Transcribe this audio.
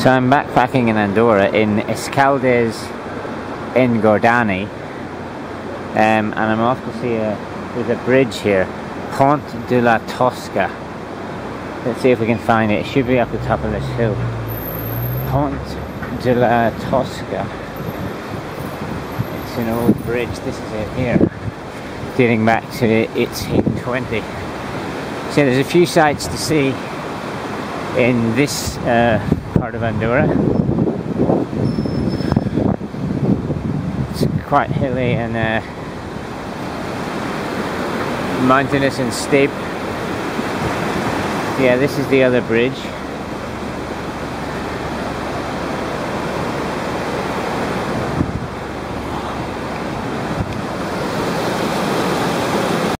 So I'm backpacking in Andorra in Escaldes, Engordany, and I'm off to see there's a bridge here, Pont de la Tosca. Let's see if we can find it. It should be up the top of this hill. Pont de la Tosca. It's an old bridge. This is it here, dating back to 1820. So there's a few sights to see in this part of Andorra. It's quite hilly and mountainous and steep. Yeah, this is the other bridge.